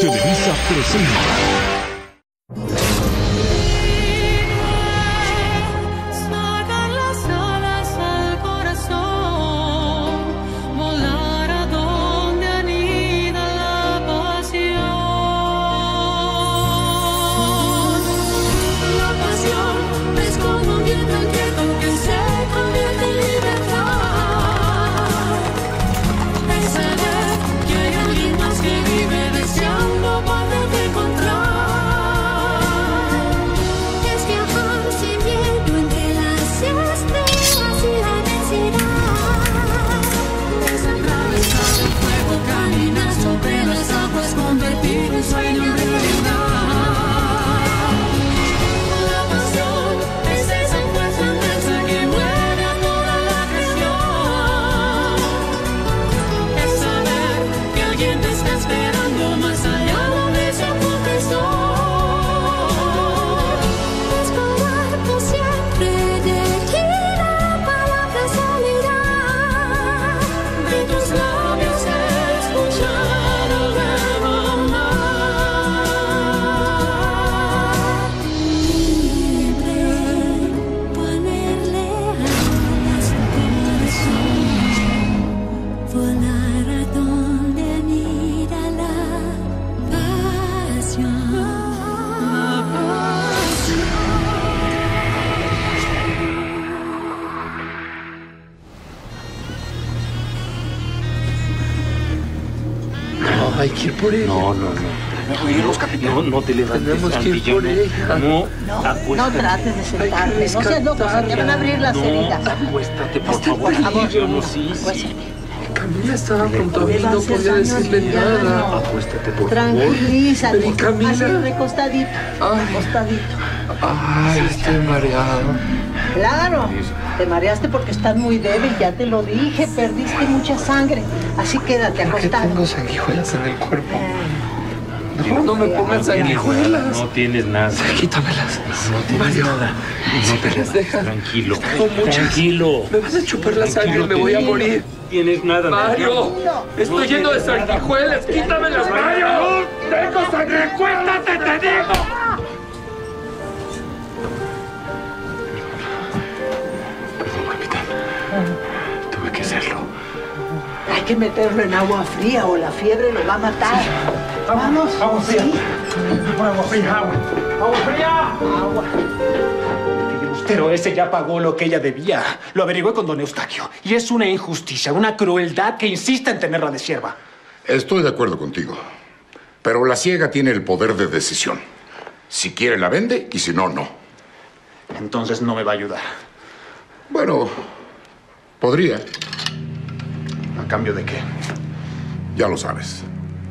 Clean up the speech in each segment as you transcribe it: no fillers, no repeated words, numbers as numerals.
Televisa presenta. Sacan las alas al corazón, volar a donde anida la pasión. La pasión es como un viento inquieto que se convierte en libertad. Es saber que hay alguien más que vive deseando poderte encontrar. Es viajar sin miedo entre las estrellas y la inmensidad. Es atravesar el fuego, caminar sobre las aguas, convertir un sueño en realidad. La pasión es esa fuerza inmensa que mueve a toda la creación. Es saber que alguien te está esperando más allá donde se oculta el sol. Es probar por siempre de ti la palabra salirá. De tus labios escuchar el verbo amar. Libre, ponerle alas a tu corazón, volar a donde anida la pasión. La pasión. No, hay que ir por ella. No. No te levantes. Tenemos que ir por ella. No, No acuéstate. trates de sentarte, no seas loco, se te van a abrir las heridas. Acuéstate, por favor. Sí. Camila estaba junto a mí, no podía decirle nada. Acuéstate, por favor. Tranquilízate, Pero, Camila. así recostadito, Ay. recostadito. Ay, estoy mareado. Claro, te mareaste porque estás muy débil, ya te lo dije, perdiste mucha sangre, así quédate ¿Por qué acostado. tengo sanguijuelas en el cuerpo? No me pongan sanguijuelas. No tienes nada. Quítamelas. No tienes Mario, nada. si No te me las dejas. Tranquilo. Tengo muchas. Tranquilo. Me vas a chupar la sangre, me voy a morir. No tienes nada. Mario, estoy lleno de sanguijuelas. Quítamelas, Mario. Tengo sangre. Cuéntate, te digo. Perdón, capitán. Tuve que hacerlo. Hay que meterlo en agua fría o la fiebre lo va a matar. Vamos, sí. Agua fría. Agua. El filibustero ese ya pagó lo que ella debía. Lo averigué con don Eustaquio. Y es una injusticia, una crueldad que insiste en tenerla de sierva. Estoy de acuerdo contigo. Pero la ciega tiene el poder de decisión. Si quiere la vende y si no, no. Entonces no me va a ayudar. Bueno, podría. ¿A cambio de qué? Ya lo sabes.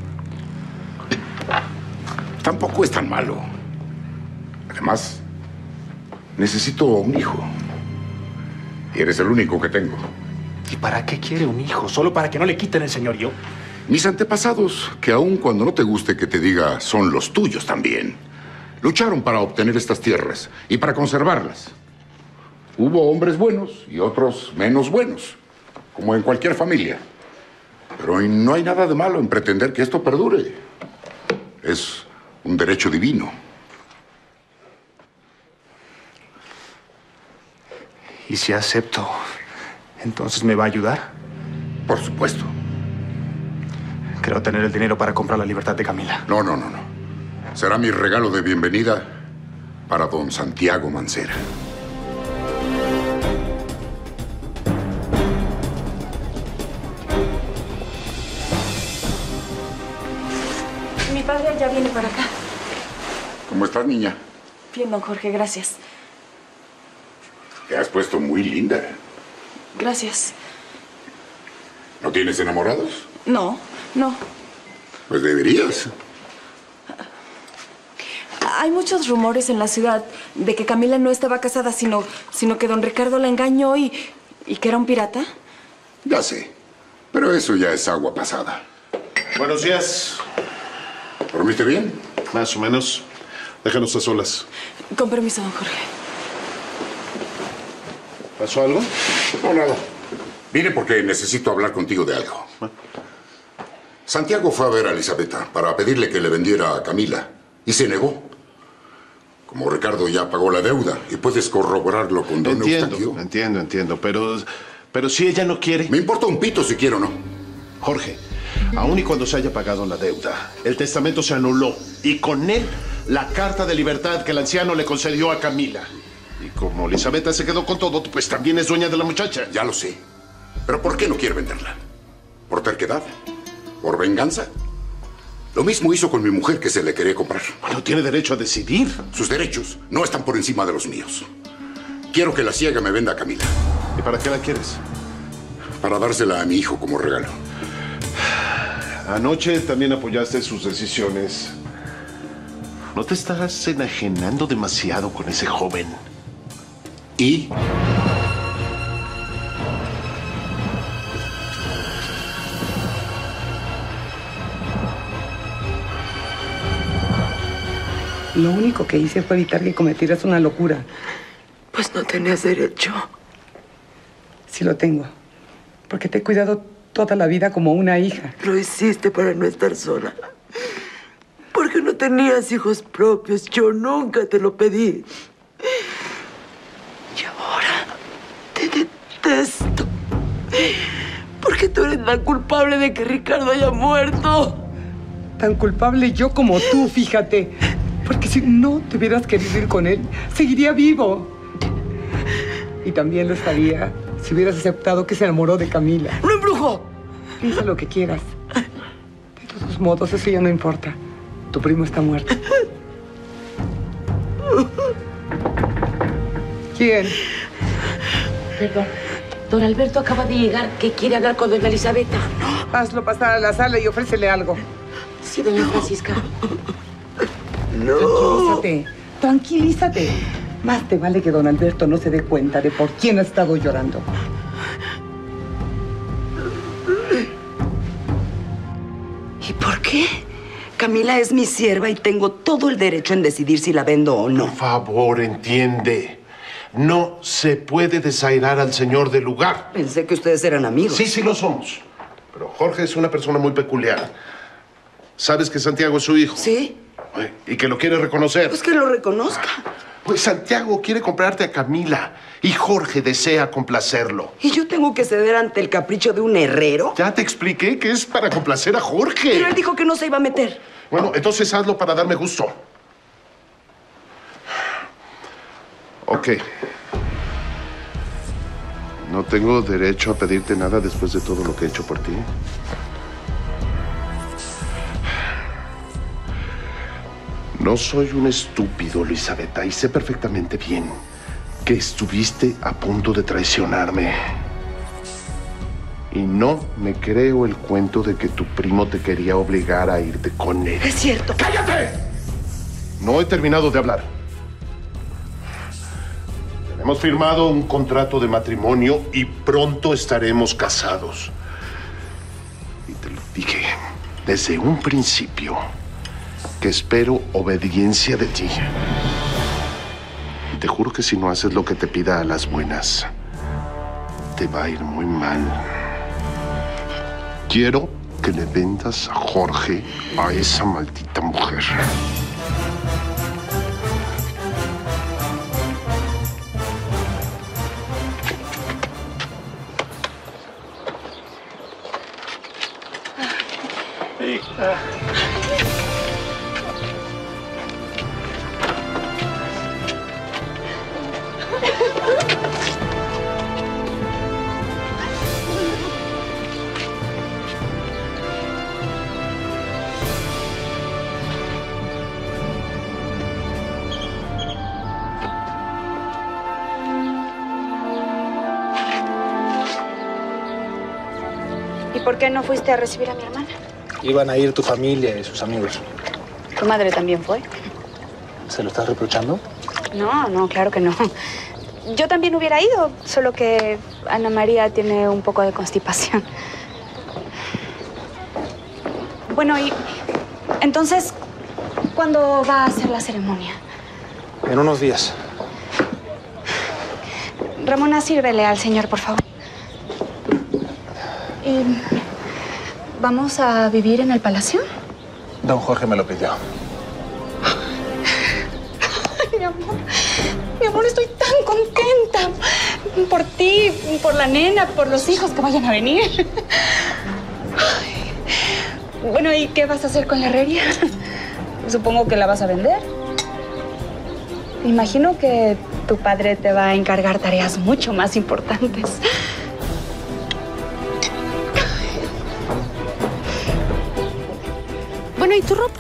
Tampoco es tan malo. Además, necesito un hijo. Y eres el único que tengo. ¿Y para qué quiere un hijo? ¿Solo para que no le quiten el señorío? Mis antepasados, que aun cuando no te guste que te diga, son los tuyos también, lucharon para obtener estas tierras y para conservarlas. Hubo hombres buenos y otros menos buenos, como en cualquier familia. Pero no hay nada de malo en pretender que esto perdure. Es un derecho divino. ¿Y si acepto, entonces me va a ayudar? Por supuesto. Creo tener el dinero para comprar la libertad de Camila. No. Será mi regalo de bienvenida para don Santiago Mancera. Mi padre ya viene para acá. ¿Cómo estás, niña? Bien, don Jorge, gracias. Te has puesto muy linda. Gracias. ¿No tienes enamorados? No. Pues deberías. Hay muchos rumores en la ciudad de que Camila no estaba casada, sino que don Ricardo la engañó y que era un pirata. Ya sé. Pero eso ya es agua pasada. Buenos días. ¿Dormiste bien? Más o menos. Déjanos a solas. Con permiso, don Jorge. ¿Pasó algo? No, nada. Vine porque necesito hablar contigo de algo. Santiago fue a ver a Elisabetta para pedirle que le vendiera a Camila y se negó. Como Ricardo ya pagó la deuda y puedes corroborarlo con don Eustaquio. Entiendo, pero si ella no quiere... Me importa un pito si quiere o no. Jorge, aun y cuando se haya pagado la deuda, el testamento se anuló y con él la carta de libertad que el anciano le concedió a Camila. Y como Elisabetta se quedó con todo, pues también es dueña de la muchacha. Ya lo sé. ¿Pero por qué no quiere venderla? ¿Por terquedad? ¿Por venganza? Lo mismo hizo con mi mujer que se le quería comprar. Bueno, tiene derecho a decidir. Sus derechos no están por encima de los míos. Quiero que la ciega me venda a Camila. ¿Y para qué la quieres? Para dársela a mi hijo como regalo. Anoche también apoyaste sus decisiones. ¿No te estás enajenando demasiado con ese joven? ¿Y? Lo único que hice fue evitar que cometieras una locura. Pues no tenías derecho. Sí lo tengo. Porque te he cuidado toda la vida como una hija. Lo hiciste para no estar sola. Porque no tenías hijos propios. Yo nunca te lo pedí. Y ahora te detesto. Porque tú eres tan culpable de que Ricardo haya muerto. Tan culpable yo como tú, fíjate. Porque si no te hubieras querido ir con él, seguiría vivo. Y también lo estaría si hubieras aceptado que se enamoró de Camila. ¡Lo embrujó! Piensa lo que quieras. De todos modos, eso ya no importa. Tu primo está muerto. ¿Quién? Perdón. Don Alberto acaba de llegar que quiere hablar con doña Elisabetta. No. Hazlo pasar a la sala y ofrécele algo. Sí, doña Francisca. No. Tranquilízate. Tranquilízate. Más te vale que don Alberto no se dé cuenta de por quién ha estado llorando. ¿Y por qué? Camila es mi sierva y tengo todo el derecho en decidir si la vendo o no. Por favor, entiende. No se puede desairar al señor del lugar. Pensé que ustedes eran amigos. Sí, sí lo somos. Pero Jorge es una persona muy peculiar. ¿Sabes que Santiago es su hijo? Sí. Y que lo quiere reconocer. Pues que lo reconozca. Pues Santiago quiere comprarte a Camila y Jorge desea complacerlo. ¿Y yo tengo que ceder ante el capricho de un herrero? Ya te expliqué que es para complacer a Jorge. Pero él dijo que no se iba a meter. Bueno, entonces hazlo para darme gusto. Ok. No tengo derecho a pedirte nada después de todo lo que he hecho por ti. No soy un estúpido, Elisabetta, y sé perfectamente bien que estuviste a punto de traicionarme. Y no me creo el cuento de que tu primo te quería obligar a irte con él. Es cierto. ¡Cállate! No he terminado de hablar. Hemos firmado un contrato de matrimonio y pronto estaremos casados. Y te lo dije desde un principio que espero obediencia de ti. Y te juro que si no haces lo que te pida a las buenas, te va a ir muy mal. Quiero que le vendas a Jorge a esa maldita mujer. ¿Y por qué no fuiste a recibir a mi hermana? Iban a ir tu familia y sus amigos. ¿Tu madre también fue? ¿Se lo estás reprochando? No, no, claro que no. Yo también hubiera ido, solo que Ana María tiene un poco de constipación. Bueno, y entonces, ¿cuándo va a ser la ceremonia? En unos días. Ramona, sírvele al señor, por favor. ¿Vamos a vivir en el palacio? Don Jorge me lo pidió. Ay, mi amor, estoy tan contenta. Por ti, por la nena, por los hijos que vayan a venir. Ay. Bueno, ¿y qué vas a hacer con la herrería? Supongo que la vas a vender. Imagino que tu padre te va a encargar tareas mucho más importantes. Bueno, ¿y tu ropa?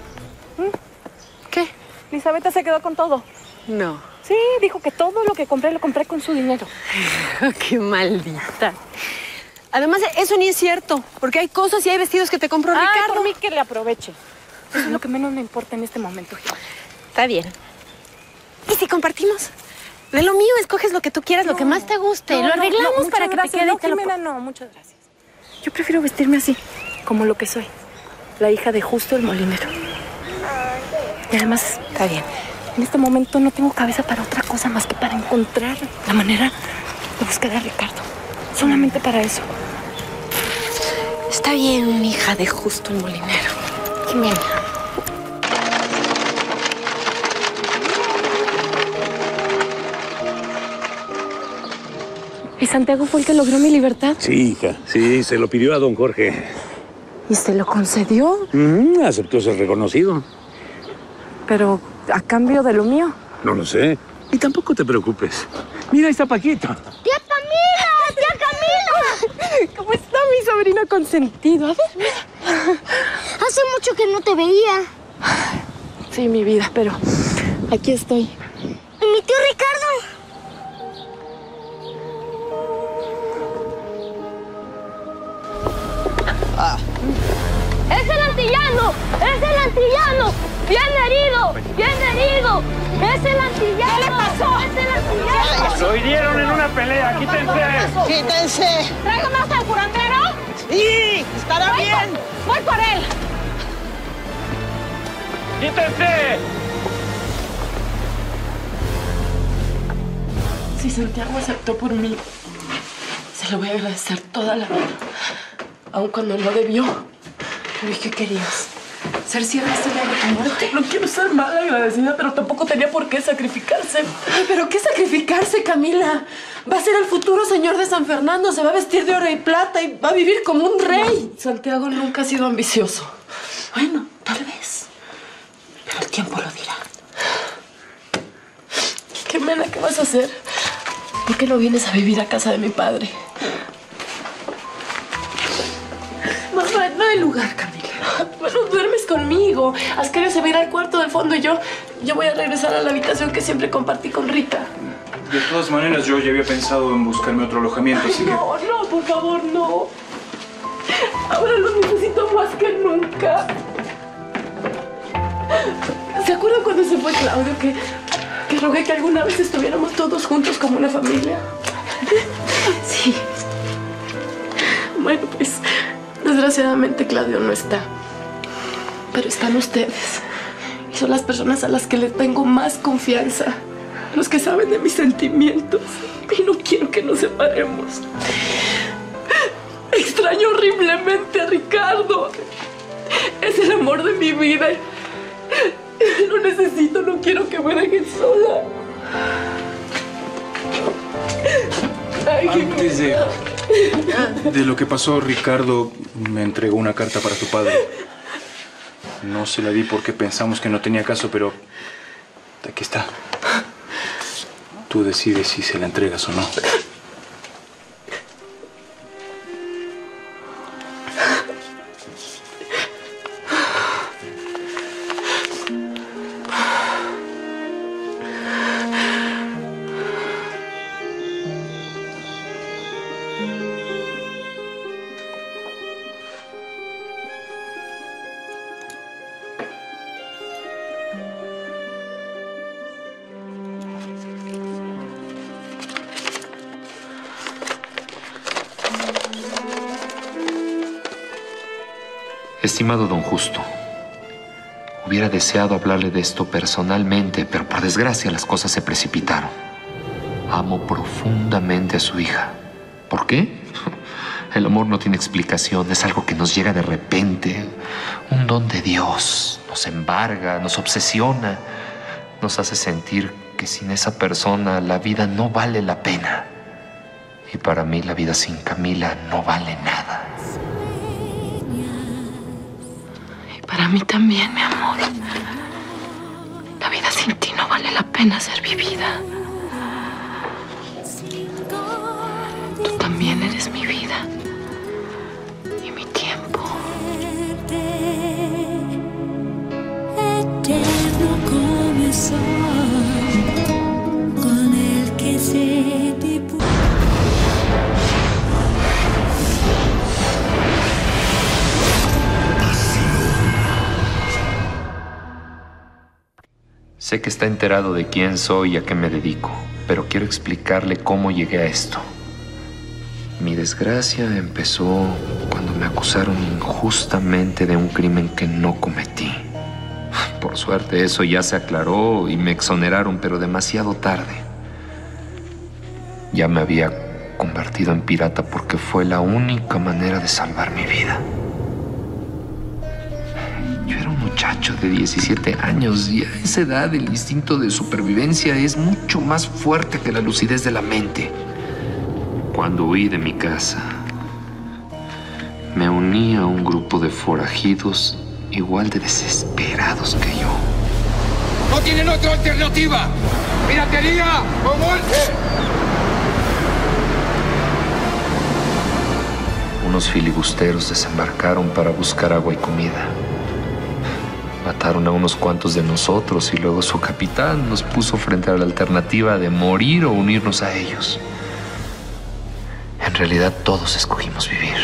¿Qué? Elisabetta se quedó con todo. No. Sí, dijo que todo lo que compré lo compré con su dinero. Qué maldita. Además, eso ni es cierto, porque hay cosas y hay vestidos que te compró Ricardo. Por mí que le aproveche. Eso es lo que menos me importa en este momento. Está bien. ¿Y si compartimos? De lo mío escoges lo que tú quieras, lo que más te guste. Lo arreglamos para que te quede. No, Jimena, no, muchas gracias. Yo prefiero vestirme así, como lo que soy. La hija de Justo el molinero. Y además, está bien. En este momento no tengo cabeza para otra cosa más que para encontrar la manera de buscar a Ricardo. Solamente para eso. Está bien, hija de Justo el molinero. Jimena. ¿Y Santiago fue el que logró mi libertad? Sí, hija. Sí, se lo pidió a don Jorge. ¿Y se lo concedió? Aceptó ser reconocido. Pero a cambio de lo mío. No lo sé. Y tampoco te preocupes. Mira, ahí está Paquito. ¡Tía Camila! ¡Tía Camila! ¿Cómo está mi sobrino consentido? A ver. Hace mucho que no te veía. Sí, mi vida, pero aquí estoy. ¿Y mi tío Ricardo? ¡Es el antillano! ¡Es el antillano! ¡Bien herido! ¡Bien herido! ¡Es el antillano! ¿Qué le pasó? ¡Es el antillano! Lo hirieron en una pelea, quítense. ¡Quítense! ¿Traigo más al curandero? ¡Sí! ¡Estará bien! ¡Voy por él! ¡Quítense! Si Santiago aceptó por mí, se lo voy a agradecer toda la vida. Aun cuando no debió. ¿Y qué querías? ¿Ser ciega hasta el día de tu muerte? No quiero ser mal agradecida, pero tampoco tenía por qué sacrificarse. Ay, ¿pero qué sacrificarse, Camila? Va a ser el futuro señor de San Fernando, se va a vestir de oro y plata y va a vivir como un rey. Santiago nunca ha sido ambicioso. Bueno, tal vez. Pero el tiempo lo dirá. ¿Qué mena? ¿Qué vas a hacer? ¿Por qué no vienes a vivir a casa de mi padre? Mamá, no hay lugar, Camila. Bueno, duermes conmigo. Ascario se va a ir al cuarto del fondo y yo voy a regresar a la habitación que siempre compartí con Rita. De todas maneras, yo ya había pensado en buscarme otro alojamiento, así que... No, no, por favor, no. Ahora los necesito más que nunca. ¿Se acuerdan cuando se fue Claudio que rogué que alguna vez estuviéramos todos juntos como una familia? Sí. Bueno, pues, desgraciadamente Claudio no está. Pero están ustedes. Y son las personas a las que le tengo más confianza. Los que saben de mis sentimientos. Y no quiero que nos separemos. Extraño horriblemente a Ricardo. Es el amor de mi vida. Lo necesito, no quiero que me dejen sola. Ay, Antes de lo que pasó, Ricardo me entregó una carta para tu padre. No se la di porque pensamos que no tenía caso, pero aquí está. Tú decides si se la entregas o no. Estimado don Justo, hubiera deseado hablarle de esto personalmente, pero por desgracia las cosas se precipitaron. Amo profundamente a su hija. ¿Por qué? El amor no tiene explicación, es algo que nos llega de repente. Un don de Dios. Nos embarga, nos obsesiona. Nos hace sentir que sin esa persona la vida no vale la pena. Y para mí la vida sin Camila no vale nada. Y para mí también, mi amor. La vida sin ti no vale la pena ser vivida. Tú también eres mi vida y mi tiempo. Eterno como el sol con el que se dibuja. Sé que está enterado de quién soy y a qué me dedico, pero quiero explicarle cómo llegué a esto. Mi desgracia empezó cuando me acusaron injustamente de un crimen que no cometí. Por suerte eso ya se aclaró y me exoneraron, pero demasiado tarde. Ya me había convertido en pirata porque fue la única manera de salvar mi vida. Yo era un muchacho de 17 años y a esa edad el instinto de supervivencia es mucho más fuerte que la lucidez de la mente. Cuando huí de mi casa, me uní a un grupo de forajidos igual de desesperados que yo. ¡No tienen otra alternativa! ¡Piratería o muerte! Unos filibusteros desembarcaron para buscar agua y comida. Mataron a unos cuantos de nosotros y luego su capitán nos puso frente a la alternativa de morir o unirnos a ellos. En realidad todos escogimos vivir.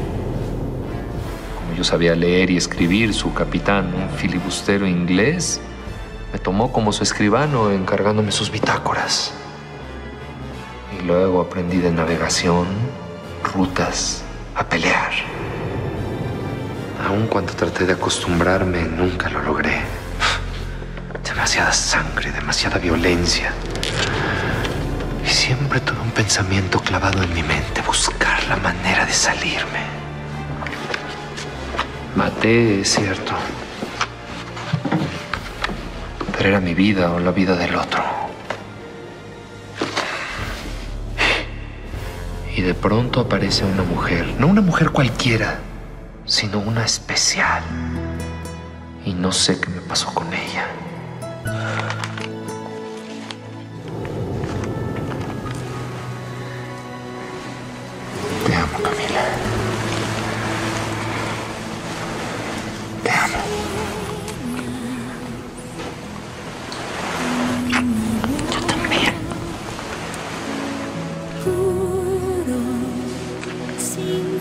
Como yo sabía leer y escribir, su capitán, un filibustero inglés, me tomó como su escribano encargándome sus bitácoras. Y luego aprendí de navegación, rutas, a pelear. Aun cuando traté de acostumbrarme, nunca lo logré. Demasiada sangre, demasiada violencia. Y siempre tuve un pensamiento clavado en mi mente, buscar la manera de salirme. Maté, es cierto. Pero era mi vida o la vida del otro. Y de pronto aparece una mujer, no una mujer cualquiera, sino una especial. Y no sé qué me pasó con ella. Te amo, Camila. Te amo. Yo también. Juro sin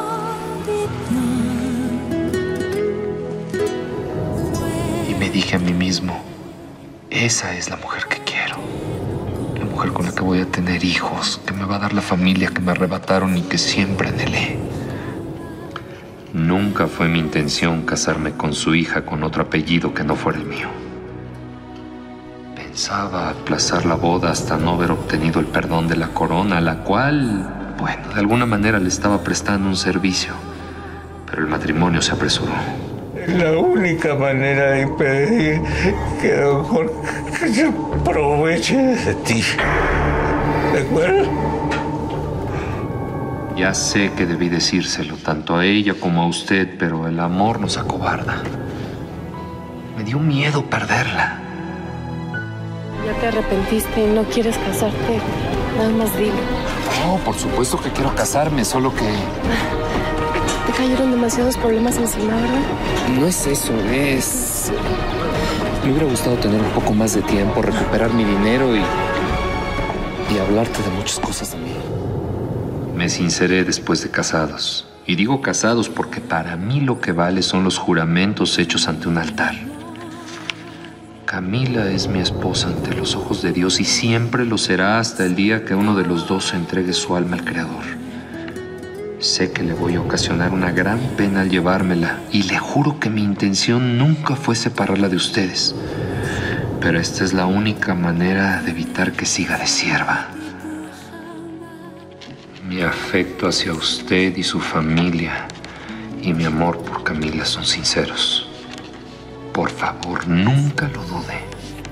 Y me dije a mí mismo, esa es la mujer que quiero. La mujer con la que voy a tener hijos, que me va a dar la familia que me arrebataron y que siempre anhelé. Nunca fue mi intención casarme con su hija con otro apellido que no fuera el mío. Pensaba aplazar la boda hasta no haber obtenido el perdón de la corona, la cual, bueno, de alguna manera le estaba prestando un servicio. Pero el matrimonio se apresuró. Es la única manera de impedir que don Jorge se aproveche de ti. ¿De acuerdo? Ya sé que debí decírselo tanto a ella como a usted, pero el amor nos acobarda. Me dio miedo perderla. Ya te arrepentiste y no quieres casarte. Nada más dilo. No, por supuesto que quiero casarme, solo que... Te cayeron demasiados problemas encima, ¿verdad? No es eso, es... Me hubiera gustado tener un poco más de tiempo, recuperar mi dinero y hablarte de muchas cosas de mí. Me sinceré después de casados. Y digo casados porque para mí lo que vale son los juramentos hechos ante un altar. Camila es mi esposa ante los ojos de Dios y siempre lo será hasta el día que uno de los dos entregue su alma al Creador. Sé que le voy a ocasionar una gran pena al llevármela y le juro que mi intención nunca fue separarla de ustedes. Pero esta es la única manera de evitar que siga de sierva. Mi afecto hacia usted y su familia y mi amor por Camila son sinceros. Por favor, nunca lo dude.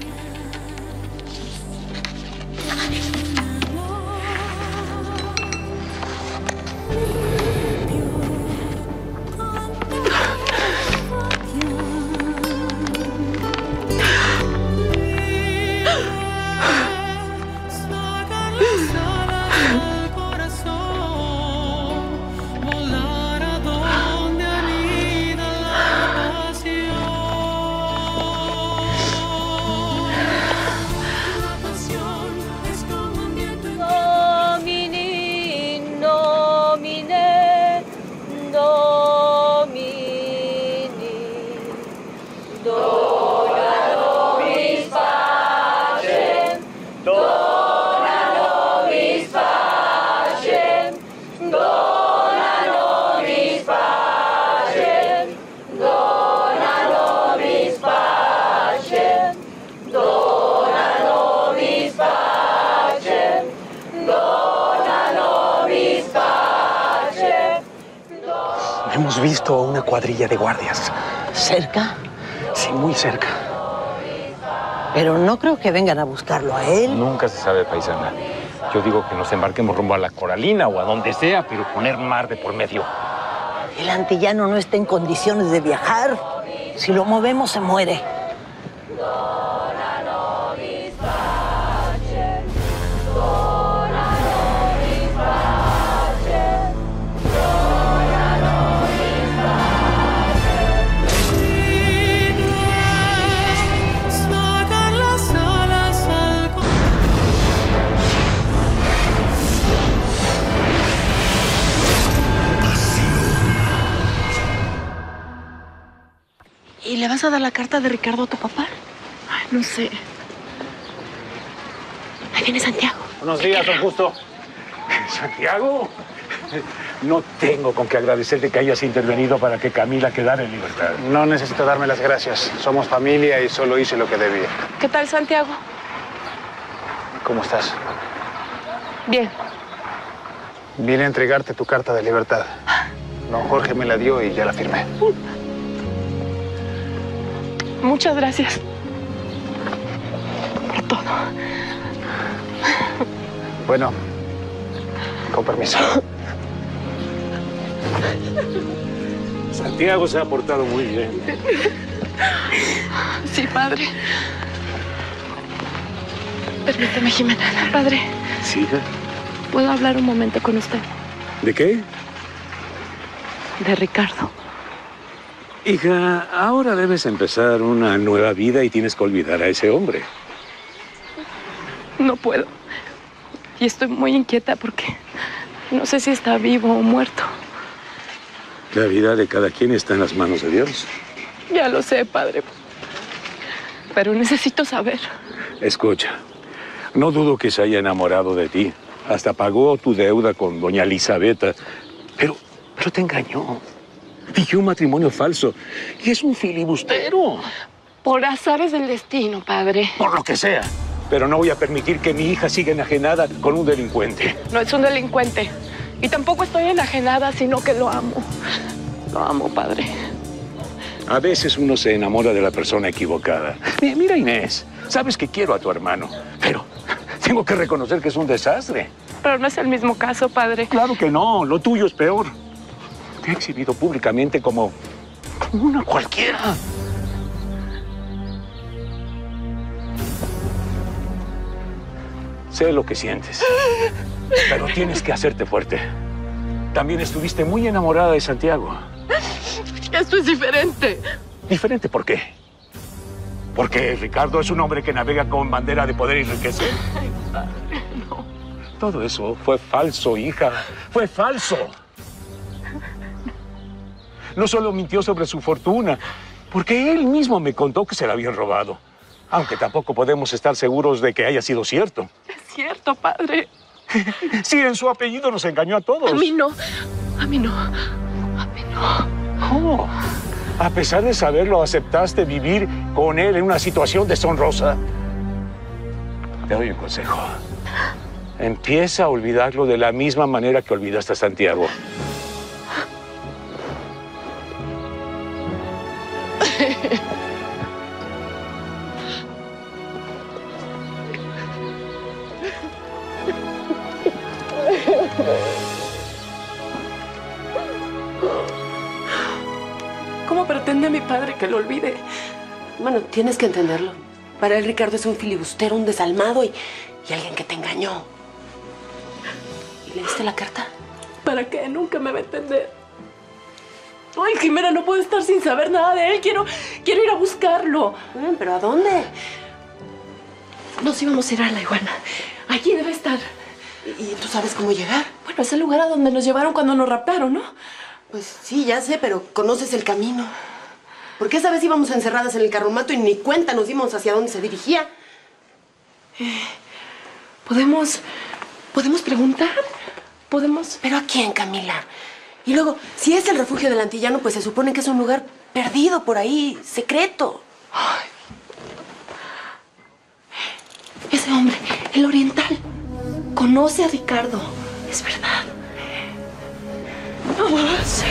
Hemos visto una cuadrilla de guardias. ¿Cerca? Sí, muy cerca. Pero no creo que vengan a buscarlo a él. Nunca se sabe, paisana. Yo digo que nos embarquemos rumbo a la Coralina o a donde sea, pero poner mar de por medio. El antillano no está en condiciones de viajar. Si lo movemos, se muere. ¿Y le vas a dar la carta de Ricardo a tu papá? Ay, no sé. Ahí viene Santiago. Buenos días, don Justo. ¿Santiago? No tengo con qué agradecerte que hayas intervenido para que Camila quedara en libertad. No necesito darme las gracias. Somos familia y solo hice lo que debía. ¿Qué tal, Santiago? ¿Cómo estás? Bien. Vine a entregarte tu carta de libertad. Don Jorge me la dio y ya la firmé. Muchas gracias por todo. Bueno, con permiso. Santiago se ha portado muy bien. Sí, padre. Permíteme, Jimena. Padre, ¿Sí, hija? ¿puedo hablar un momento con usted? ¿De qué? De Ricardo. Hija, ahora debes empezar una nueva vida y tienes que olvidar a ese hombre. No puedo. Y estoy muy inquieta porque no sé si está vivo o muerto. La vida de cada quien está en las manos de Dios. Ya lo sé, padre. Pero necesito saber. Escucha, no dudo que se haya enamorado de ti. Hasta pagó tu deuda con doña Elisabetta. Pero te engañó. Fingió un matrimonio falso. Y es un filibustero. Por azares del destino, padre. Por lo que sea. Pero no voy a permitir que mi hija siga enajenada con un delincuente. No es un delincuente. Y tampoco estoy enajenada, sino que lo amo. Lo amo, padre. A veces uno se enamora de la persona equivocada. Mira, Inés, sabes que quiero a tu hermano, pero tengo que reconocer que es un desastre. Pero no es el mismo caso, padre. Claro que no, lo tuyo es peor. Te he exhibido públicamente como una cualquiera. Sé lo que sientes, pero tienes que hacerte fuerte. También estuviste muy enamorada de Santiago. Esto es diferente. ¿Diferente por qué? ¿Porque Ricardo es un hombre que navega con bandera de poder y riqueza? Ay, padre, no. Todo eso fue falso, hija. Fue falso. No solo mintió sobre su fortuna, porque él mismo me contó que se la habían robado. Aunque tampoco podemos estar seguros de que haya sido cierto. Es cierto, padre. Sí, en su apellido nos engañó a todos. A mí no. A mí no. A mí no. ¿Cómo? A pesar de saberlo, aceptaste vivir con él en una situación deshonrosa. Te doy un consejo. Empieza a olvidarlo de la misma manera que olvidaste a Santiago. ¿Cómo pretende mi padre que lo olvide? Bueno, tienes que entenderlo. Para él, Ricardo es un filibustero, un desalmado y alguien que te engañó. ¿Y leíste la carta? ¿Para qué? Nunca me va a entender. Ay, Jimena, no puedo estar sin saber nada de él. Quiero ir a buscarlo. ¿Pero a dónde? Nos íbamos a ir a la iguana. Allí debe estar. ¿Y tú sabes cómo llegar? Bueno, es el lugar a donde nos llevaron cuando nos raptaron, ¿no? Pues sí, ya sé, pero conoces el camino. Porque esa vez íbamos encerradas en el carromato y ni cuenta nos dimos hacia dónde se dirigía. ¿Podemos preguntar? ¿Podemos? ¿Pero a quién, Camila? Y luego, si es el refugio del Antillano, pues se supone que es un lugar perdido por ahí, secreto. Ay. Ese hombre, el oriental, conoce a Ricardo. Es verdad. Sí.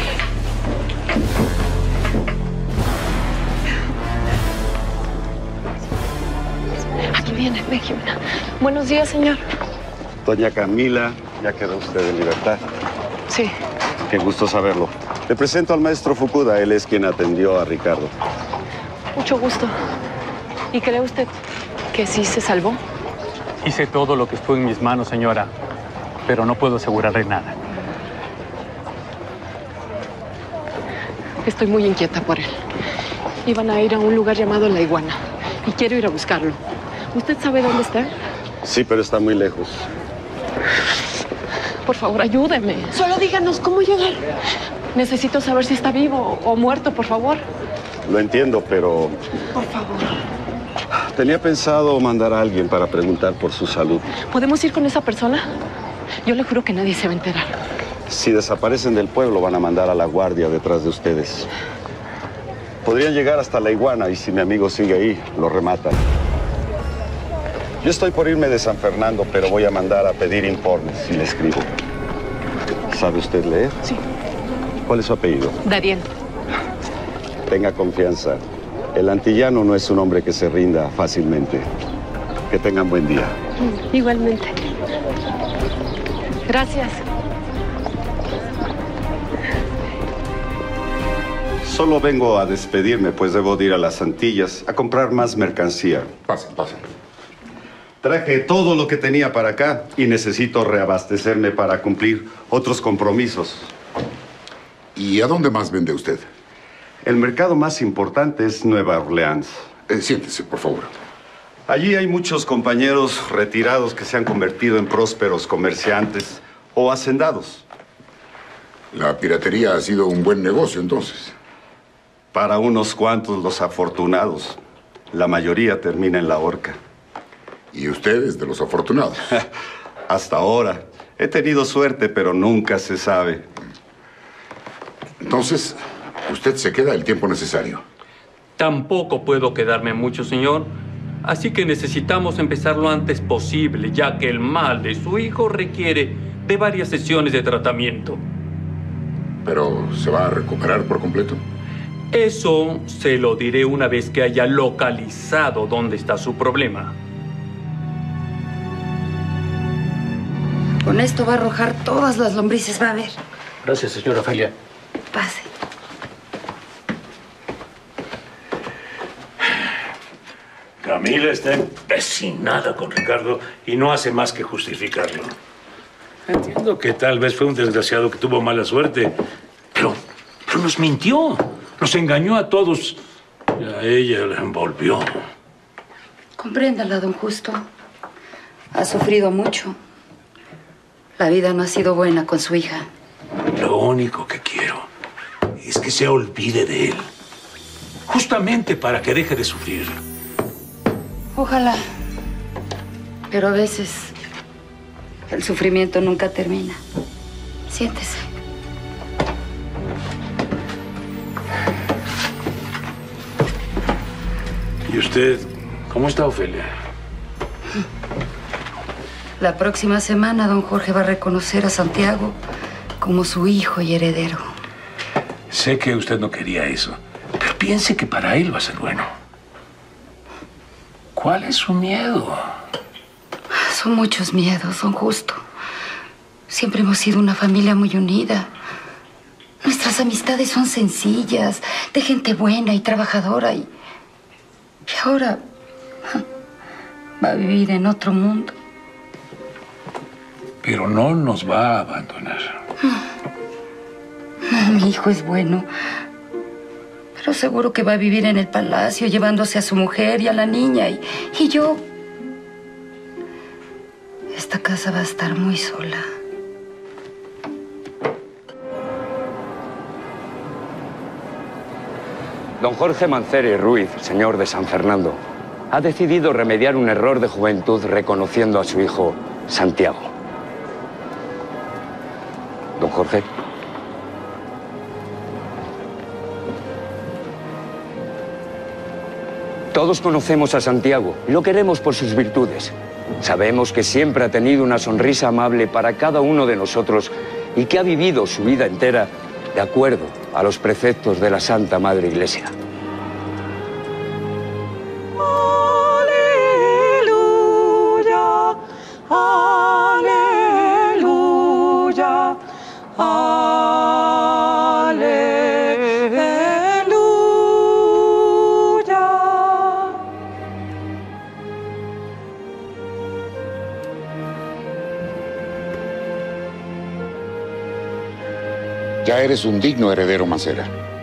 Aquí viene, ven, Jimena. Buenos días, señor. Doña Camila, ya quedó usted en libertad. Sí. Qué gusto saberlo. Le presento al maestro Fukuda, él es quien atendió a Ricardo. Mucho gusto. ¿Y cree usted que sí se salvó? Hice todo lo que estuvo en mis manos, señora, pero no puedo asegurarle nada. Estoy muy inquieta por él. Iban a ir a un lugar llamado La Iguana y quiero ir a buscarlo. ¿Usted sabe dónde está? Sí, pero está muy lejos. Por favor, ayúdeme. Solo díganos cómo llegar. Necesito saber si está vivo o muerto, por favor. Lo entiendo, pero... Por favor. Tenía pensado mandar a alguien para preguntar por su salud. ¿Podemos ir con esa persona? Yo le juro que nadie se va a enterar. Si desaparecen del pueblo, van a mandar a la guardia detrás de ustedes. Podrían llegar hasta La Iguana y si mi amigo sigue ahí, lo rematan. Yo estoy por irme de San Fernando, pero voy a mandar a pedir informes y le escribo. ¿Sabe usted leer? Sí. ¿Cuál es su apellido? Darien. Tenga confianza. El antillano no es un hombre que se rinda fácilmente. Que tengan buen día. Igualmente. Gracias. Solo vengo a despedirme, pues debo de ir a las Antillas a comprar más mercancía. Pasen, pasen. Traje todo lo que tenía para acá y necesito reabastecerme para cumplir otros compromisos. ¿Y a dónde más vende usted? El mercado más importante es Nueva Orleans. Siéntese, por favor. Allí hay muchos compañeros retirados que se han convertido en prósperos comerciantes o hacendados. La piratería ha sido un buen negocio, entonces. Para unos cuantos los afortunados. La mayoría termina en la horca. ¿Y usted es de los afortunados? Hasta ahora. He tenido suerte, pero nunca se sabe. Entonces, usted se queda el tiempo necesario. Tampoco puedo quedarme mucho, señor. Así que necesitamos empezar lo antes posible, ya que el mal de su hijo requiere de varias sesiones de tratamiento. ¿Pero se va a recuperar por completo? Eso se lo diré una vez que haya localizado dónde está su problema. Con esto va a arrojar todas las lombrices, va a ver. Gracias, señora Ofelia. Pase. Camila está empecinada con Ricardo y no hace más que justificarlo. Entiendo que tal vez fue un desgraciado que tuvo mala suerte, pero nos mintió, nos engañó a todos y a ella la envolvió. Compréndala, don Justo. Ha sufrido mucho. La vida no ha sido buena con su hija. Lo único que quiero es que se olvide de él, justamente para que deje de sufrir. Ojalá. Pero a veces el sufrimiento nunca termina. Siéntese. ¿Y usted cómo está, Ofelia? La próxima semana don Jorge va a reconocer a Santiago como su hijo y heredero. Sé que usted no quería eso, pero piense que para él va a ser bueno. ¿Cuál es su miedo? Son muchos miedos, don Justo. Siempre hemos sido una familia muy unida. Nuestras amistades son sencillas, de gente buena y trabajadora. Y ahora va a vivir en otro mundo. Pero no nos va a abandonar. No, mi hijo es bueno. Pero seguro que va a vivir en el palacio, llevándose a su mujer y a la niña. Y yo... Esta casa va a estar muy sola. Don Jorge Mancera y Ruiz, señor de San Fernando, ha decidido remediar un error de juventud reconociendo a su hijo Santiago. Don Jorge. Todos conocemos a Santiago y lo queremos por sus virtudes. Sabemos que siempre ha tenido una sonrisa amable para cada uno de nosotros y que ha vivido su vida entera de acuerdo a los preceptos de la Santa Madre Iglesia. Aleluya, aleluya, aleluya. Ya eres un digno heredero, Mancera.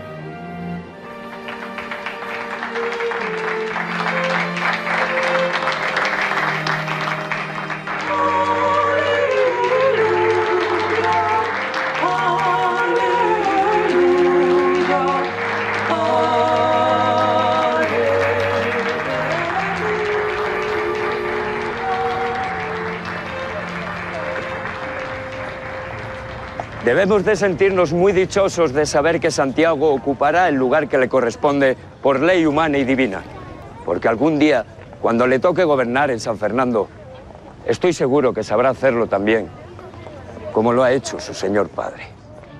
Debemos de sentirnos muy dichosos de saber que Santiago ocupará el lugar que le corresponde por ley humana y divina. Porque algún día, cuando le toque gobernar en San Fernando, estoy seguro que sabrá hacerlo también, como lo ha hecho su señor padre.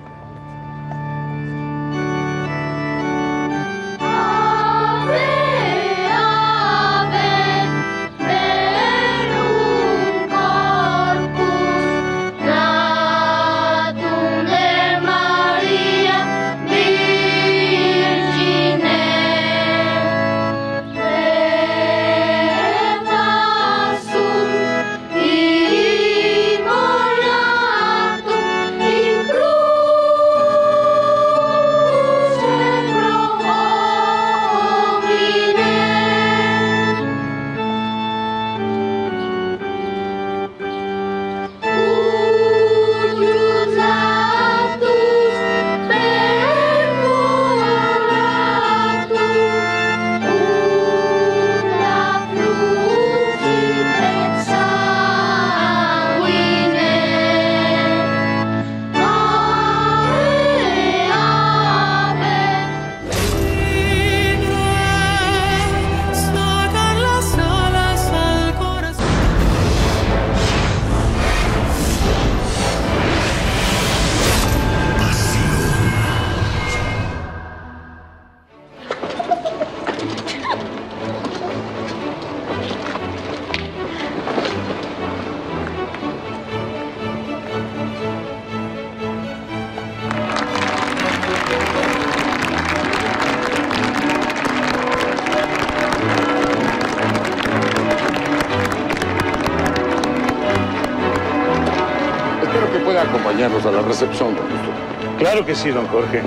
Acompañarnos a la recepción, don Justo. Claro que sí, don Jorge.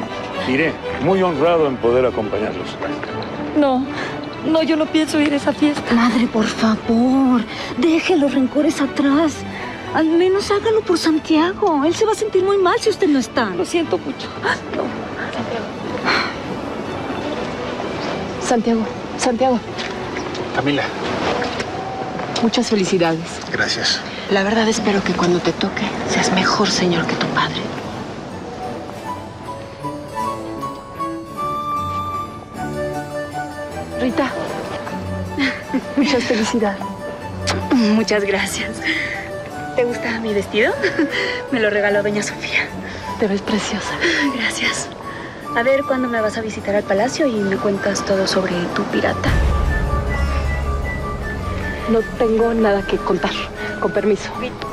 Iré, muy honrado en poder acompañarlos. No, yo no pienso ir a esa fiesta. Madre, por favor, deje los rencores atrás. Al menos hágalo por Santiago. Él se va a sentir muy mal si usted no está. Lo siento mucho. No. Santiago. Camila. Muchas felicidades. Gracias. La verdad espero que cuando te toque seas mejor señor que tu padre. Rita, muchas felicidades. Muchas gracias. ¿Te gusta mi vestido? Me lo regaló doña Sofía. Te ves preciosa. Gracias. A ver, ¿cuándo me vas a visitar al palacio y me cuentas todo sobre tu pirata? No tengo nada que contar. Con permiso.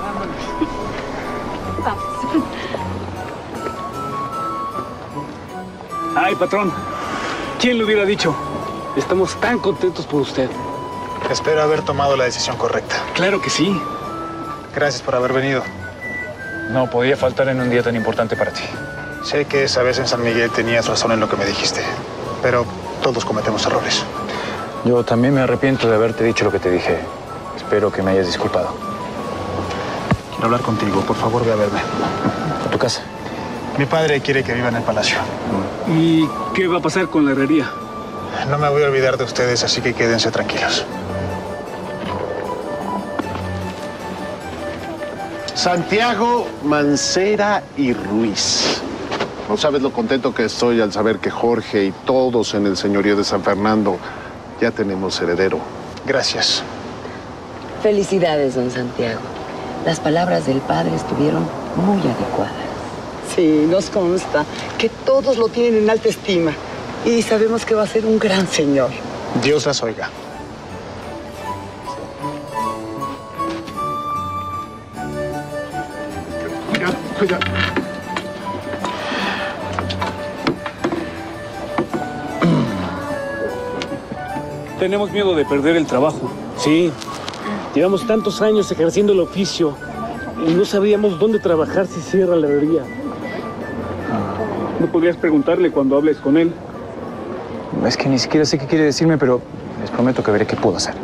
Vamos. Ay, patrón. ¿Quién lo hubiera dicho? Estamos tan contentos por usted. Espero haber tomado la decisión correcta. Claro que sí. Gracias por haber venido. No podía faltar en un día tan importante para ti. Sé que esa vez en San Miguel tenías razón en lo que me dijiste, pero todos cometemos errores. Yo también me arrepiento de haberte dicho lo que te dije. Espero que me hayas disculpado. Quiero hablar contigo. Por favor, ve a verme. ¿A tu casa? Mi padre quiere que viva en el palacio. ¿Y qué va a pasar con la herrería? No me voy a olvidar de ustedes, así que quédense tranquilos. Santiago Mancera y Ruiz. No sabes lo contento que estoy al saber que Jorge y todos en el señorío de San Fernando ya tenemos heredero. Gracias. Felicidades, don Santiago. Las palabras del padre estuvieron muy adecuadas. Sí, nos consta que todos lo tienen en alta estima y sabemos que va a ser un gran señor. Dios las oiga. Cuidado. Tenemos miedo de perder el trabajo. Sí. Llevamos tantos años ejerciendo el oficio y no sabíamos dónde trabajar si cierra la herrería. ¿No podrías preguntarle cuando hables con él? Es que ni siquiera sé qué quiere decirme, pero les prometo que veré qué puedo hacer.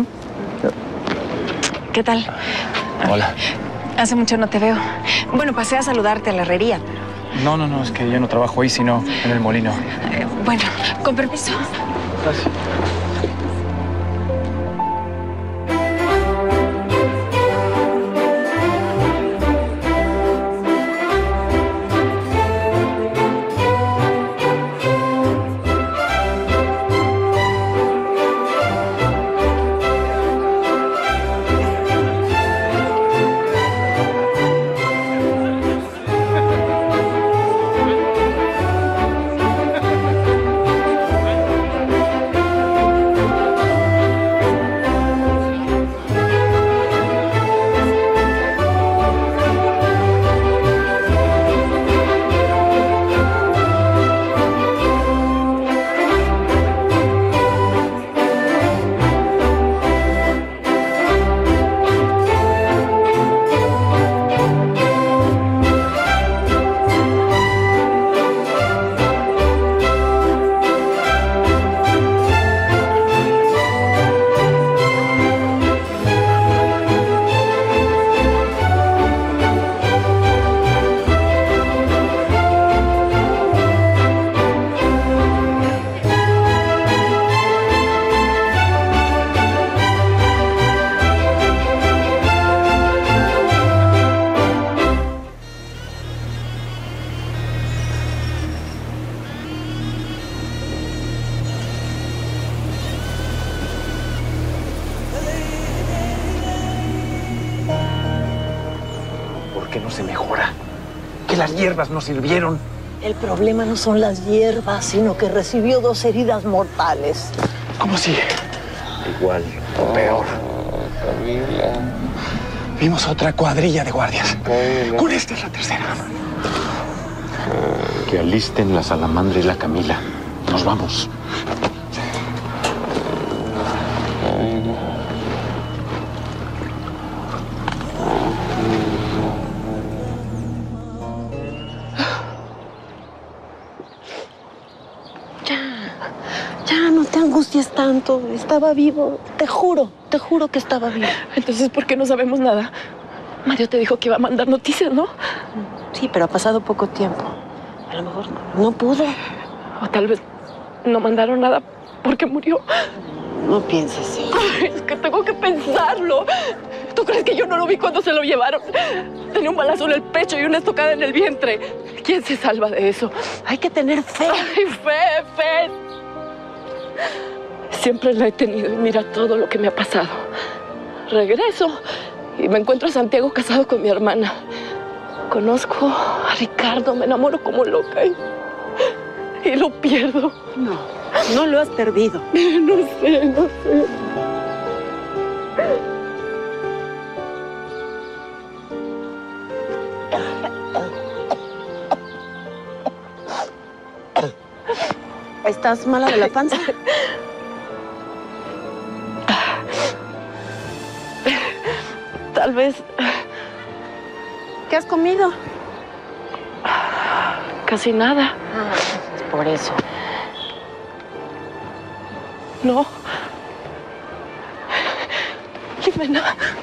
¿Qué tal? Hola. Hace mucho no te veo. Bueno, pasé a saludarte a la herrería. No, es que yo no trabajo ahí, sino en el molino. Bueno, con permiso. Gracias. No se mejora. Que las hierbas no sirvieron. El problema no son las hierbas, sino que recibió 2 heridas mortales. ¿Cómo sigue? Igual o peor. Vimos otra cuadrilla de guardias. Con esta es la tercera. Que alisten la salamandra y la Camila. Nos vamos. Ya, no te angusties tanto. Estaba vivo. Te juro que estaba vivo. Entonces, ¿por qué no sabemos nada? Mario te dijo que iba a mandar noticias, ¿no? Sí, pero ha pasado poco tiempo. A lo mejor no pudo. O tal vez no mandaron nada porque murió. No pienses así. Ay, es que tengo que pensarlo. ¿Tú crees que yo no lo vi cuando se lo llevaron? Tenía un balazo en el pecho y una estocada en el vientre. ¿Quién se salva de eso? Hay que tener fe. Ay, fe. Siempre la he tenido y mira todo lo que me ha pasado. regreso y me encuentro a Santiago casado con mi hermana. Conozco a Ricardo, me enamoro como loca y lo pierdo. No, no lo has perdido. No sé. ¿Estás mala de la panza? Tal vez. ¿Qué has comido? Casi nada. Por eso. No. Jimena.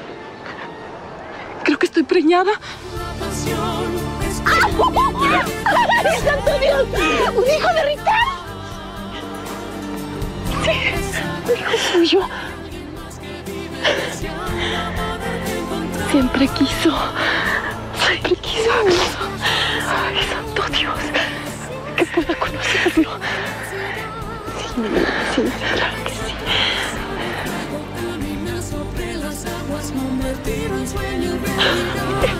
Creo que estoy preñada. ¡Ay, santo Dios! ¡Un hijo de Ricardo! Sí, hijo suyo. Siempre quiso. Ay, santo Dios. Que pueda conocerlo. Sí, claro que sí. Sobre las aguas, no me tiro en sueño.